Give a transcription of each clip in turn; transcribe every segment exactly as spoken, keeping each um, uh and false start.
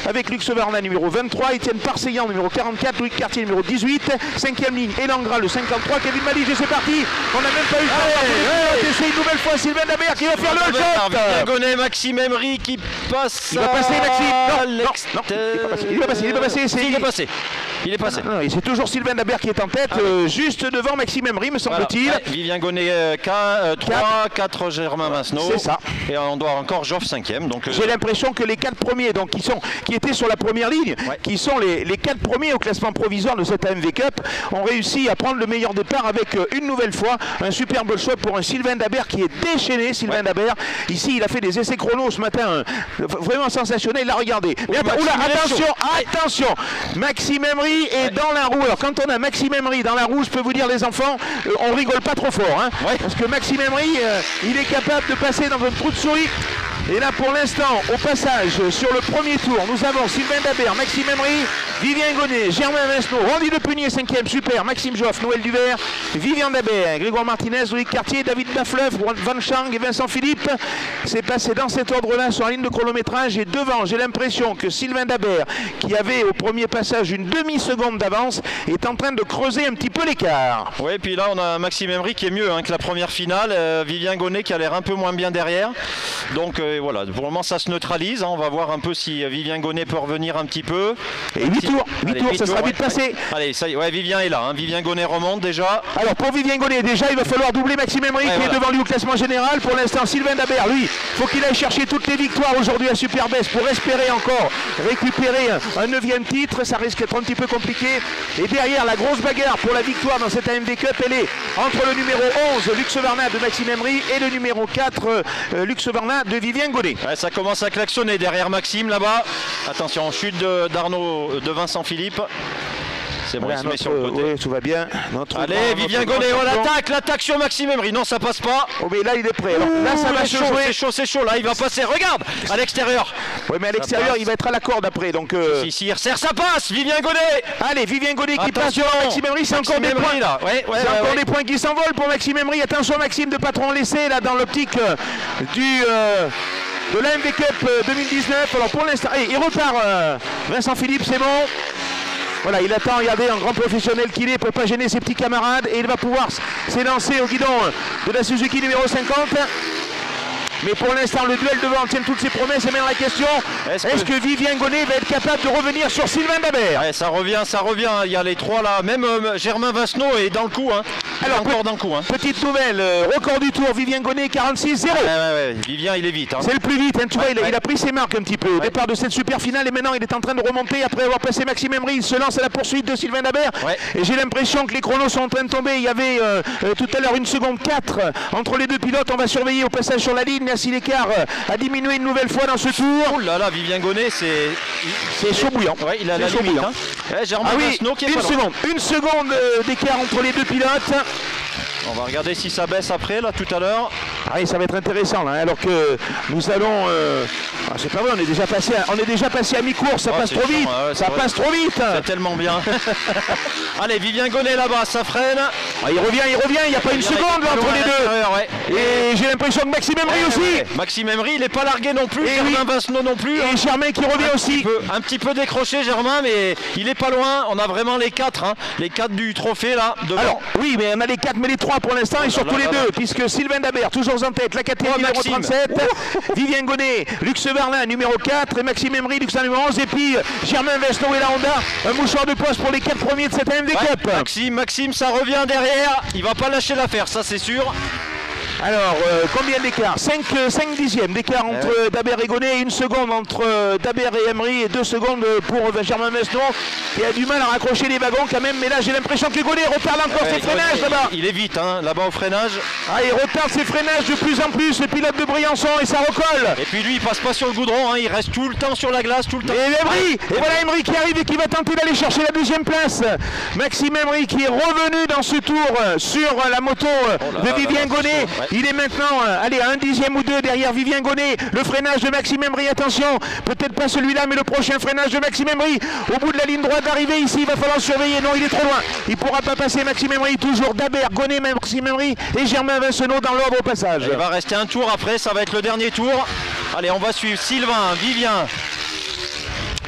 avec Luxe Varna numéro vingt-trois, Étienne Parseillan numéro quarante-quatre, Louis Cartier numéro dix-huit, cinquième ligne Elan Gras le cinquante-trois, Kevin Malige et c'est parti. On n'a même pas eu le temps. C'est une nouvelle fois Sylvain Dabert qui va faire le shot. Vivien Gonnet, Maxime Emery qui passe. Il va passer Maxime. Non, non, non, il va passer, il va passer, il va passer. Il est passé. Il est passé. Non, non, c'est toujours Sylvain Dabert qui est en tête, ah, euh, juste devant Maxime Emery, me semble-t-il. Voilà. Ouais, Vivien Gonnet euh, euh, trois, quatre Germain Vincenot. C'est ça. Et on doit encore Joff cinquième. Donc euh... j'ai l'impression que les quatre premiers, donc qui sont, qui étaient sur la première ligne, ouais. qui sont les, les quatre premiers au classement provisoire de cette A M V Cup, ont réussi à prendre le meilleur départ avec euh, une nouvelle fois un superbe choix pour un Sylvain Dabert qui est déchaîné. Sylvain ouais. Dabert, ici, il a fait des essais chrono ce matin, euh, vraiment sensationnel. Il l'a regardé. Mais att oula, attention, attention, Maxime Emery est ouais. dans la roue. Alors quand on a Maxime Emery dans la roue, je peux vous dire les enfants, euh, on rigole pas trop fort, hein, ouais. parce que Maxime Emery, euh, il est capable de passer dans un trou de souris. Et là pour l'instant, au passage, sur le premier tour, nous avons Sylvain Dabert, Maxime Emery, Vivien Gonnet, Germain Vincenot, Randy Le Punier cinquième, super, Maxime Joff, Noël Duvert, Vivien Dabert, Grégoire Martinez, Louis Cartier, David Bafleuf, Van Chang et Vincent Philippe. C'est passé dans cet ordre-là sur la ligne de chronométrage et devant, j'ai l'impression que Sylvain Dabert, qui avait au premier passage une demi-seconde d'avance, est en train de creuser un petit peu l'écart. Oui, et puis là on a Maxime Emery qui est mieux hein, que la première finale, euh, Vivien Gonnet qui a l'air un peu moins bien derrière. Donc euh, voilà, pour le moment ça se neutralise, hein. On va voir un peu si Vivien Gonnet peut revenir un petit peu. Et huit tours, huit tours, ça sera vite passé. Allez, ça y est, ouais, Vivien est là, hein. Vivien Gonnet remonte déjà. Alors pour Vivien Gonnet, déjà il va falloir doubler Maxime Emery ouais, qui voilà. est devant lui au classement général. Pour l'instant, Sylvain Dabert, lui, faut qu'il aille chercher toutes les victoires aujourd'hui à Superbest pour espérer encore récupérer un neuvième titre. Ça risque d'être un petit peu compliqué. Et derrière, la grosse bagarre pour la victoire dans cette A M V Cup, elle est entre le numéro onze, Luxe Varna de Maxime Emery, et le numéro quatre, euh, Luxe Varna de Vivien Gonnet. Ouais, ça commence à klaxonner derrière Maxime là-bas. Attention, chute d'Arnaud, de, de Vincent Philippe. C'est bon, voilà, il se met notre, sur le côté. Oui, tout va bien. Notre Allez, grand, Vivien Gonnet, on l'attaque, l'attaque sur Maxime Emery. Non, ça passe pas. Oh, mais là, il est prêt. Alors, là, ça va se jouer. C'est chaud, c'est chaud. Là, il va passer. Regarde, à l'extérieur. Oui, mais à l'extérieur, il va être à la corde après. Donc, euh... si, si, il resserre, ça passe. Vivien Gonnet. Allez, Vivien Gonnet qui passe sur Maxime Emery. C'est encore des points. Là. Ouais, ouais, c'est ouais, encore ouais. des points qui s'envolent pour Maxime Emery. Attention, Maxime, de patron laissé là dans l'optique euh, du. Euh... de l'A M V Cup deux mille dix-neuf. Alors pour l'instant, il repart euh, Vincent Philippe, c'est bon. Voilà, il attend, regardez, un grand professionnel qu'il est pour ne pas gêner ses petits camarades. Et il va pouvoir s'élancer au guidon de la Suzuki numéro cinquante. Mais pour l'instant, le duel devant tient toutes ses promesses. Et maintenant la question, est-ce est que... que Vivien Gonnet va être capable de revenir sur Sylvain Dabert? Ouais, ça revient, ça revient. Il y a les trois là. Même euh, Germain Vincenot est dans le coup. Hein. Alors, encore dans le coup. Hein. Petite nouvelle, euh, record du tour, Vivien Gonnet, quarante-six zéro. Ouais, ouais, ouais. Vivien, il est vite. Hein. C'est le plus vite. Hein. Tu ouais, vois, il a, ouais. il a pris ses marques un petit peu au ouais. départ de cette super finale. Et maintenant, il est en train de remonter après avoir passé Maxime Emery. Il se lance à la poursuite de Sylvain Dabert. Ouais. Et j'ai l'impression que les chronos sont en train de tomber. Il y avait euh, euh, tout à l'heure une seconde quatre entre les deux pilotes. On va surveiller au passage sur la ligne. Là, si l'écart euh, a diminué une nouvelle fois dans ce tour. Oh là là, Vivien Gonnet, c'est c'est chaud bouillant. Ouais, il a la limite. Hein. Ouais, ah oui, qui est une seconde, une seconde euh, d'écart entre les deux pilotes. On va regarder si ça baisse après, là, tout à l'heure. Ah oui, ça va être intéressant, là, alors que nous allons... Euh... Ah, c'est pas vrai, on est déjà passé à, on est déjà passé à mi-course, ça oh, passe trop chiant, vite, ouais, ça vrai. passe trop vite. C'est tellement bien. Allez, Vivien Gonnet là-bas, ça freine. Ah, il revient, il revient, il n'y a pas il une seconde là, entre les deux. Ouais. Et j'ai l'impression que Maxime Emery ouais, aussi. Ouais. Maxime Emery, il n'est pas largué non plus, et Germain oui. Vincenot non plus. Et hein. Germain qui revient un aussi. Petit peu, un petit peu décroché, Germain, mais il est pas loin. On a vraiment les quatre, hein. Les quatre du trophée là, devant. Alors, oui, mais on a les quatre, mais les trois pour l'instant, oh, et surtout les là, deux, là. Puisque Sylvain Dabert, toujours en tête, la catégorie oh, numéro trente-sept, Vivien Gonnet, Luxe Varna, numéro quatre, et Maxime Emery, Luxe numéro onze, et puis Germain Vincenot et la Honda, un mouchoir de poste pour les quatre premiers de cette A M V Cup. Ouais, Maxime, Maxime, ça revient derrière, il va pas lâcher l'affaire, ça c'est sûr. Alors, euh, combien d'écart? cinq dixièmes d'écart entre ouais. Dabert et Gonnet, une seconde entre euh, Dabert et Emery et deux secondes pour euh, Germain Vincenot qui a du mal à raccrocher les wagons quand même, mais là j'ai l'impression que Gonnet retarde encore ouais, ses freinages là-bas. Il est vite hein, là-bas au freinage. Ah, il retarde ses freinages de plus en plus, le pilote de Briançon, et ça recolle. Et puis lui il passe pas sur le goudron, hein, il reste tout le temps sur la glace, tout le temps. Et Emery, et voilà Emery qui arrive et qui va tenter d'aller chercher la deuxième place. Maxime Emery qui est revenu dans ce tour sur la moto oh là de là Vivien là là, Gonnet. Ouais. Il est maintenant allez, à un dixième ou deux derrière Vivien Gonnet. Le freinage de Maxime Emery, attention, peut-être pas celui-là, mais le prochain freinage de Maxime Emery. Au bout de la ligne droite d'arrivée ici, il va falloir surveiller. Non, il est trop loin. Il ne pourra pas passer Maxime Emery. Toujours Dabert, Gonnet, Maxime Emery et Germain Vincenot dans l'ordre au passage. Il va rester un tour après, ça va être le dernier tour. Allez, on va suivre Sylvain, Vivien.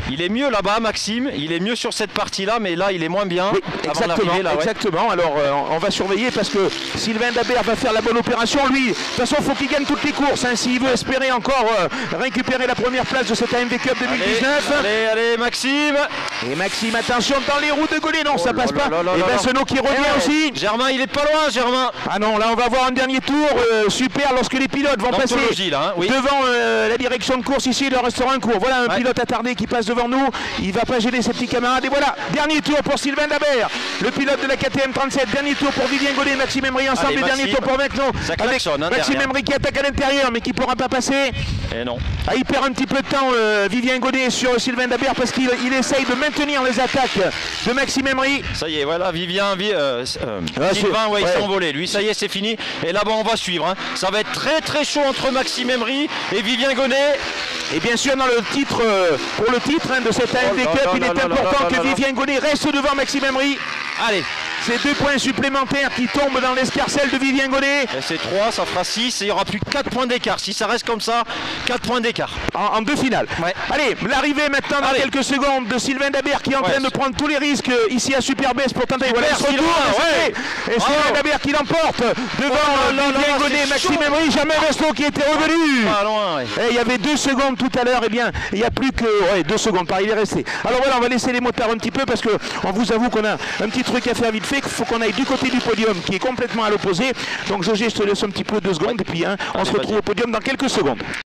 Il est mieux là-bas, Maxime. Il est mieux sur cette partie-là, mais là, il est moins bien. Oui, exactement. Là, ouais. Exactement. Alors, euh, on va surveiller parce que Sylvain Dabert va faire la bonne opération. Lui, de toute façon, il faut qu'il gagne toutes les courses. Hein, S'il veut espérer encore euh, récupérer la première place de cette A M V Cup deux mille dix-neuf. Allez, allez, allez, Maxime. Et Maxime, attention dans les roues de Gaudet. Non, oh ça passe là, pas. Là, là, et Bensenot qui revient eh, aussi. Germain, il est pas loin, Germain. Ah non, là, on va avoir un dernier tour euh, super lorsque les pilotes vont passer là, hein, oui. devant euh, la direction de course. Ici, il leur restera un cours. Voilà un ouais. pilote attardé qui passe devant nous. Il va pas gêner ses petits camarades. Et voilà, dernier tour pour Sylvain Dabert, le pilote de la K T M trente-sept. Dernier tour pour Vivien Gaudet, Maxime Emery ensemble. Allez, dernier tour pour Vecno. Avec hein, Maxime Emery qui attaque à l'intérieur, mais qui ne pourra pas passer. Et non. Ah, il perd un petit peu de temps, euh, Vivien Gaudet, sur Sylvain Dabert parce qu'il il essaye de maintenir les attaques de Maxime Emery. Ça y est, voilà, Vivien, vi, euh, euh, ah, Sylvain, ouais, ouais. il s'est envolé. Lui, ça y est, c'est fini. Et là-bas, on va suivre. Hein. Ça va être très très chaud entre Maxime Emery et Vivien Gaudet. Et bien sûr, dans le titre, euh, pour le titre hein, de cette A M V Cup, oh il est là, important là, là, que là, Vivien Gaudet reste devant Maxime Emery. Allez. C'est deux points supplémentaires qui tombent dans l'escarcelle de Vivien Gaudet. Et c'est trois, ça fera six et il n'y aura plus que quatre points d'écart. Si ça reste comme ça, quatre points d'écart. En, en deux finales. Ouais. Allez, l'arrivée maintenant dans Allez. quelques secondes de Sylvain Dabert qui est en ouais, train de prendre tous les risques ici à Superbest pour tenter. Voilà, il se retourne, ouais. Et Sylvain Dabert qui l'emporte devant oh là là Vivien Gaudet, Maxime Emery, jamais Resto qui était revenu. Pas loin, ouais. Et il y avait deux secondes tout à l'heure, et eh bien il n'y a plus que ouais, deux secondes, par il est resté. Alors voilà, on va laisser les motards un petit peu parce qu'on vous avoue qu'on a un petit truc à faire vite fait, qu'il faut qu'on aille du côté du podium qui est complètement à l'opposé. Donc José, je te laisse un petit peu deux secondes et puis hein, on se retrouve au podium dans quelques secondes.